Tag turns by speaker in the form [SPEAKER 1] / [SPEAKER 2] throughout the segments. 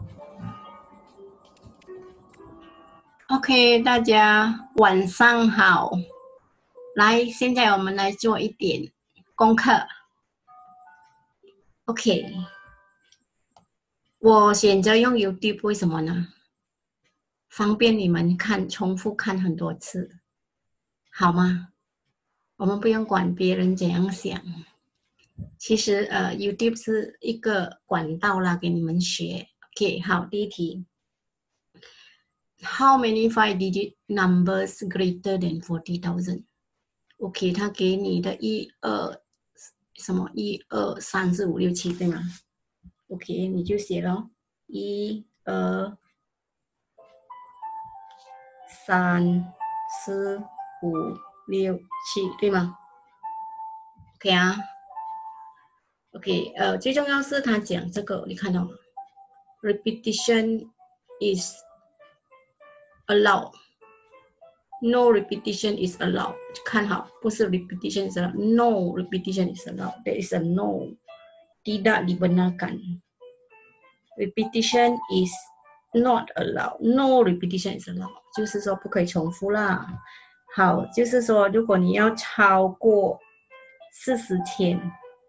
[SPEAKER 1] OK， 大家晚上好。来，现在我们来做一点功课。OK， 我选择用 YouTube， 为什么呢？方便你们看，重复看很多次，好吗？我们不用管别人怎样想。其实YouTube 是一个管道啦，给你们学。OK， 好，第一题。How many 5-digit numbers greater than 40,000? OK， 他给你的1、2什么1、2、3、4、5、6、7，对吗 ？OK， 你就写咯，1、2、3、4、5、6、7，对吗 ？OK 啊 ，OK， 最重要是他讲这个，你看到吗 ？Repetition is allowed。No repetition is allowed. 看好，不是 repetition is allowed. No repetition is allowed. There is a no. Tidak dibenarkan. Repetition is not allowed. No repetition is allowed. 就是说不可以重复啦。好，就是说如果你要超过40天，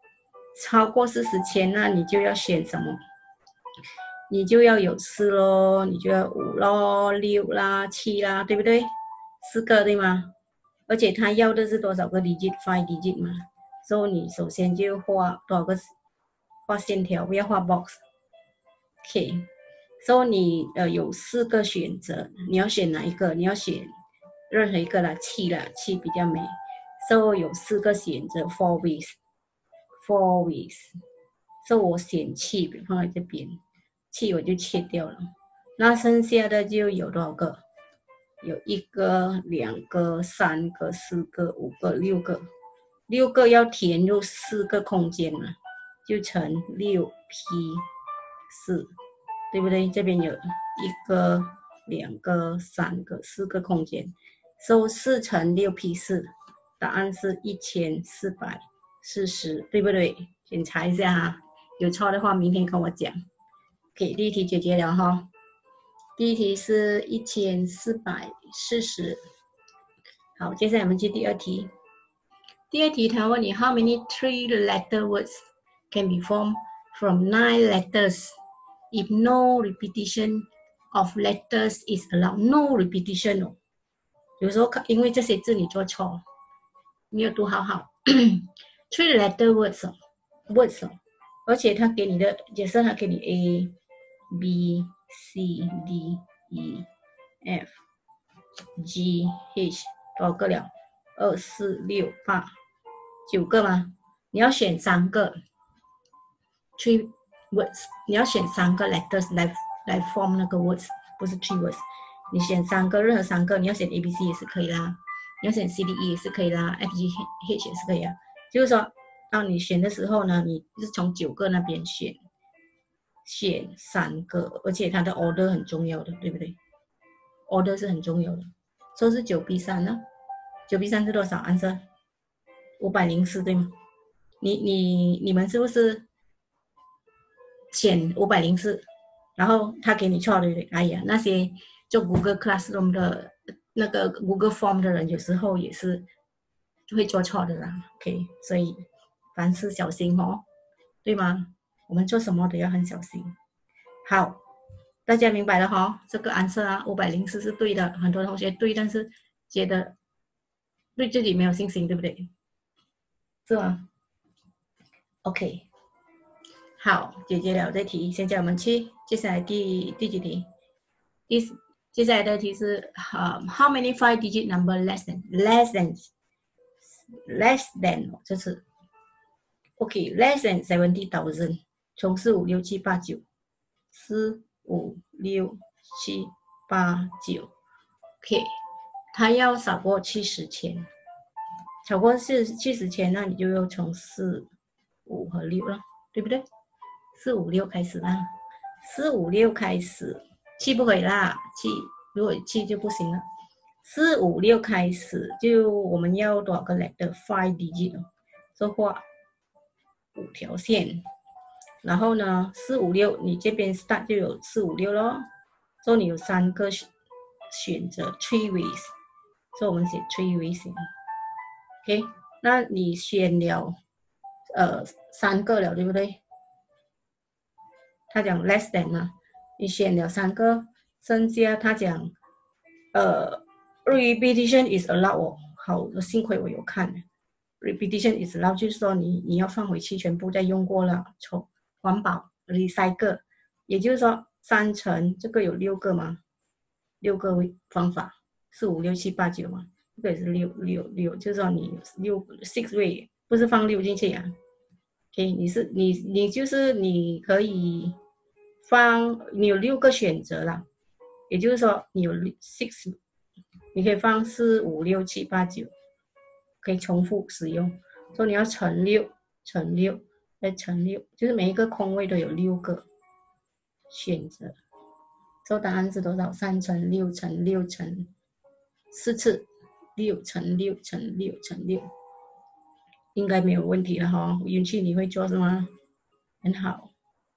[SPEAKER 1] 那你就要选什么？你就要有4咯，你就要5咯、6啦、7啦，对不对？4个对吗？而且他要的是多少个 digit？5 digit 嘛。所以你首先就画多少个？画线条，不要画 box。OK， 所以你有4个选择，你要选哪一个？你要选任何一个啦，7啦，7比较美。所以有4个选择 ，4 ways。所以我选7，放在这边，7我就切掉了。那剩下的就有多少个？有1个、2个、3个、4个、5个、6个，6个要填入4个空间嘛，就乘6P4，对不对？这边有1个、2个、3个、4个空间，所以4乘6P4，答案是1440，对不对？检查一下哈，有错的话明天跟我讲。OK， 第一题解决了哈。第一题是1440。好，接下来我们去第二题。第二题他问你 How many 3-letter words can be formed from 9 letters if no repetition of letters is allowed? No repetition 哦。有时候因为这些字你做错，没有读好好。3-letter words 哦 ，words 哦，而且他给你的解释，他给你 A、B、C、D、E、F、G、H 多少个了？2、4、6、8、9个吗？你要选3个 ，3 words， 你要选3个 letters 来 form 那个 words， 不是 3 words。你选3个，任何3个，你要选 A、B、C 也是可以啦，你要选 C、D、E 也是可以啦 ，F、G、H 也是可以啊。就是说，当你选的时候呢，你是从9个那边选3个，而且它的 order 很重要的，对不对 ？order 是很重要的，所以是9比3呢。9比3是多少？answer 504，对吗？你们是不是选504？然后他给你错，对不对？哎呀，那些做 Google Classroom 的那个 Google Form 的人，有时候也是会做错的啦。OK， 所以凡事小心哦，对吗？我们做什么都要很小心。好，大家明白了哈？这个answer啊，504是对的，很多同学对，但是觉得对自己没有信心，对不对？是吗 ？OK。好，解决了这题。现在我们去接下来第几题？接下来的题是how many 5-digit number less than 这次 OK less than 70,000， 从4、5、6、7、8、9，4、5、6、7、8、9 OK， 它要少过70千，超过70千，那你就要从4、5和6了，对不对？4、5、6开始啦，4、5、6开始，7不可以啦，7如果7就不行了。4、5、6开始，就我们要多少个 letter？5 digit 哦，所以画5条线。 然后呢4、5、6，你这边 start 就有4、5、6咯，所以你有3个选择 ，3 ways， 所以我们写 3 ways。OK， 那你选了3个了，对不对？他讲 less than 嘛，你选了3个，剩下他讲repetition is allowed 哦，好，幸亏我有看 repetition is allowed， 就是说你要放回去，全部再用过了，环保 recycle， 也就是说3乘这个有6个嘛，6个方法，4、5、6、7、8、9嘛，这个也是6，就是说你6 way， 不是放6进去啊。OK， 你就是你可以放，你有6个选择啦，也就是说你有6，你可以放4、5、6、7、8、9，可以重复使用。所以你要乘6，乘6，再乘6，就是每一个空位都有6个选择。所以答案是多少？3乘6乘6乘4次，6乘6乘6乘6，应该没有问题了哈。运气你会做是吗？很好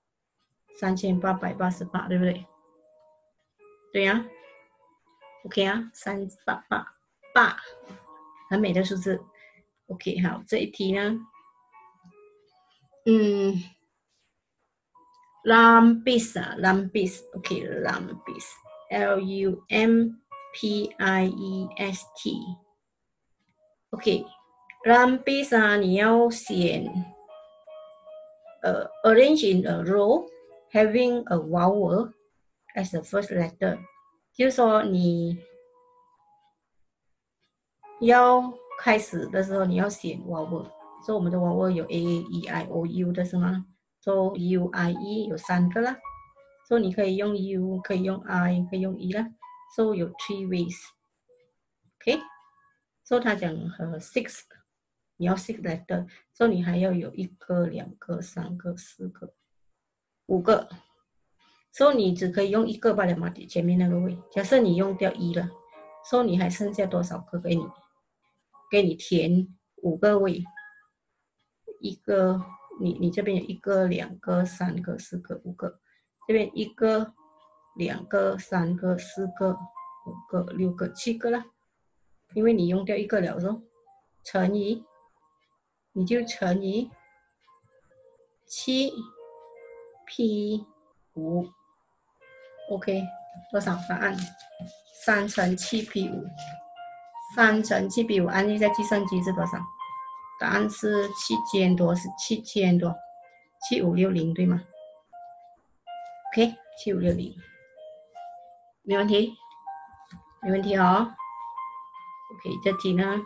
[SPEAKER 1] ，3888，对不对？对呀、OK 啊，3888，很美的数字。OK， 好，这一题呢，lumpis 啊 ，lumpis， OK， lumpis， L-U-M-P-I-E-S-T，OK， lumpis 啊，你要选arrange in a row having a vowel as the first letter， 就是说你要开始的时候你要选 vowel， 所以我们的 vowel 有 A、E、I、O、U 的是吗？所以 U、I、E 有3个啦，所以你可以用 U， 可以用 I， 可以用 E 啦，所以有3 ways。OK， 所以他讲6， 你要6 letter， 所以你还要有1个、2个、3个、4个、5个，所以你只可以用1个罢了嘛，前面那个位。假设你用掉1了，所以你还剩下多少个给你填5个位，一个你这边有1个、2个、3个、4个、5个，这边1个、2个、3个、4个、5个、6个、7个啦，因为你用掉1个了咯，乘以你就乘以7 P 5 ，OK， 多少答案？3乘7 P 5。3乘7 P 5，按一下计算机是多少？答案是7000多，是7000多，7560对吗 ？OK， 7560，没问题，没问题哦。OK， 这题呢，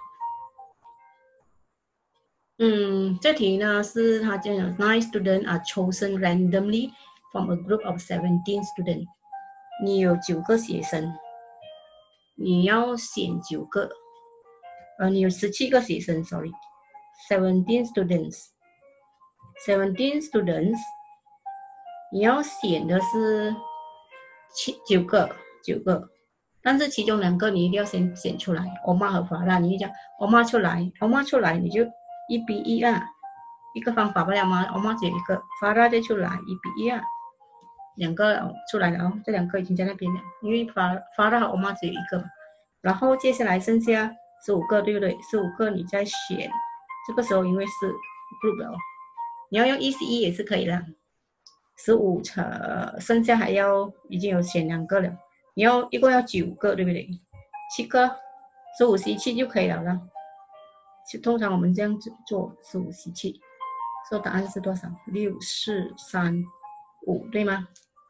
[SPEAKER 1] 这题呢是他讲的 9 students are chosen randomly from a group of 17 students。你有9个学生，你要选9个，你有17个学生 ，sorry，17 students，17 students， 你要选的是9个，但是其中2个你一定要先选出来，欧妈和法拉，你就讲欧妈出来，你就1比1啊，一个方法不了吗？欧妈只有1个，法拉再出来1比1啊，2个出来了哦，这2个已经在那边了，因为法拉和欧妈只有1个，然后接下来剩下15个，对不对？15个你再选，这个时候因为是 group 了，你要用1C1也是可以的。15乘剩下还要已经有选2个了，你要一共要9个，对不对？7个，15C7就可以了啦。通常我们这样子做15C7，所以答案是多少？6、4、3、5，对吗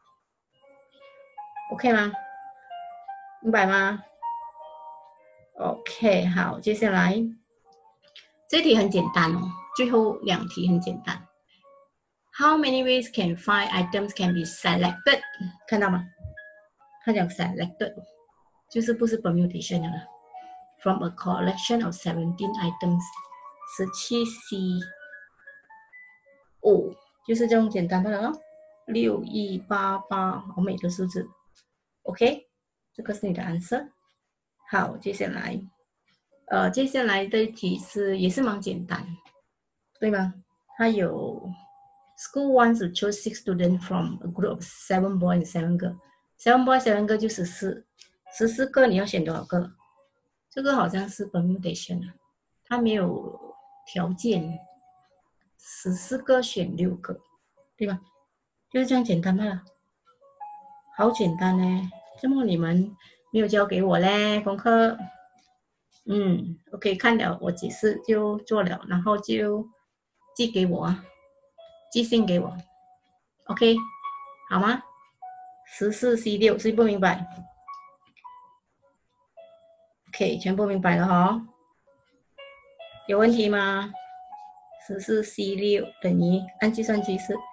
[SPEAKER 1] ？OK 吗？明白吗 ？OK， 好，接下来这题很简单哦，最后2题很简单。How many ways can 5 items can be selected？ 看到吗？他讲 selected， 就是不是 permutation 的了。From a collection of 17 items， 17C 5，就是这种简单的了咯。6188，好美的数字。OK， 这个是你的 answer。好，接下来，接下来的题是也是蛮简单，对吗？它有 School wants to choose 6 students from a group of 7 boys and 7 girls. 7 boys 7 girls就14个，你要选多少个？这个好像是 permutation 啊，它没有条件，14个选6个，对吧？就是这样简单罢了，好简单呢。怎么你们没有交给我嘞？功课，OK， 看了我解释就做了，然后就寄给我啊，寄信给我 ，OK， 好吗？14C6，谁不明白 ？OK， 全部明白了哈。有问题吗？14C6等于按计算机是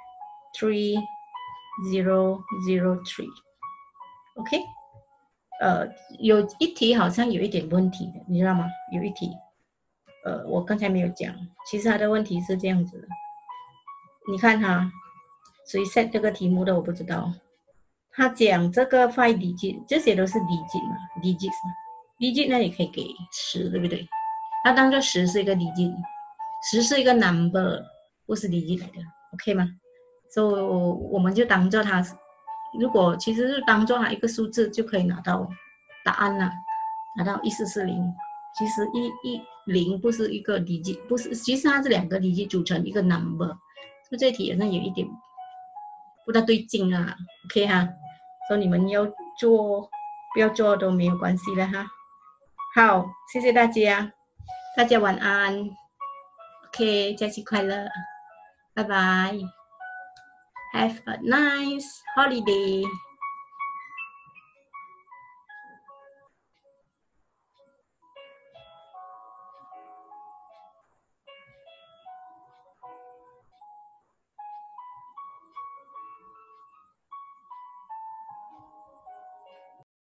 [SPEAKER 1] 3003。OK， 有一题好像有一点问题的，你知道吗？有一题，我刚才没有讲，其实它的问题是这样子的。你看哈，谁 set 这个题目的我不知道。他讲这个5 digit， 这些都是 digit 嘛 ，digits 嘛 ，digit 那你可以给10，对不对？它当做10是一个 digit，10是一个 number， 不是 digit 来的 ，OK 吗？所以我们就当做它，如果其实是当做它一个数字就可以拿到答案了，拿到1440。其实110不是一个 digit， 不是，其实它是2个 digit 组成一个 number， 所以这题好像有一点不大对劲啊 ，OK 哈，所以你们要做不要做都没有关系了哈。好，谢谢大家，大家晚安 ，OK， 假期快乐，拜拜 ，Have a nice holiday。